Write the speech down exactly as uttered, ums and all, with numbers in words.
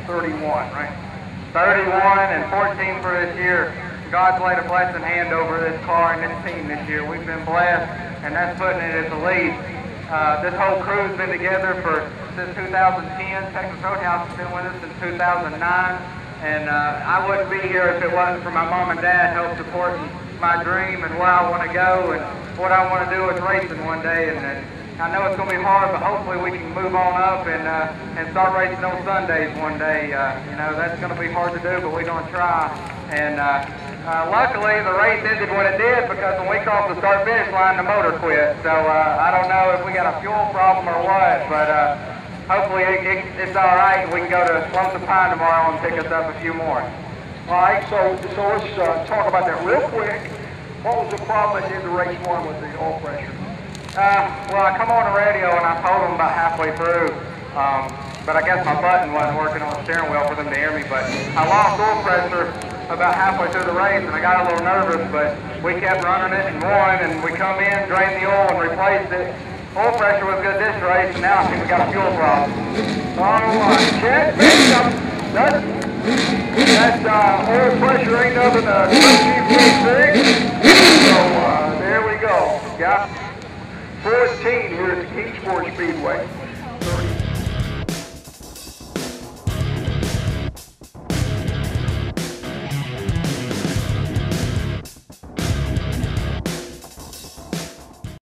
thirty-one, right? thirty-one and fourteen for this year. God's laid a blessing hand over this car and this team this year. We've been blessed, and that's putting it at the lead. Uh, this whole crew's been together for since two thousand ten. Texas Roadhouse has been with us since two thousand nine, and uh, I wouldn't be here if it wasn't for my mom and dad help supporting my dream and where I want to go and what I want to do with racing one day. And, and I know it's going to be hard, but hopefully we can move on up and uh, and start racing on Sundays one day. Uh, you know, that's going to be hard to do, but we're going to try. And uh, uh, luckily, the race ended when it did because when we crossed the start-finish line, the motor quit. So uh, I don't know if we got a fuel problem or what, but uh, hopefully it, it, it's all right. We can go to Lonesome Pine tomorrow and pick us up a few more. All right, so, so let's uh, talk about that real quick. What was the problem at the end of race one with the oil pressure? Uh, well, I come on the radio and I told them about halfway through, um, but I guess my button wasn't working on the steering wheel for them to hear me, but I lost oil pressure about halfway through the race and I got a little nervous, but we kept running it and won, and we come in, drained the oil and replaced it. Oil pressure was good this race, and now I think we got a fuel problem. All right, check, that's, that uh, oil pressure ain't nothing to thirteen point six, so uh, there we go. Got fourteen here at the Kingsport Speedway.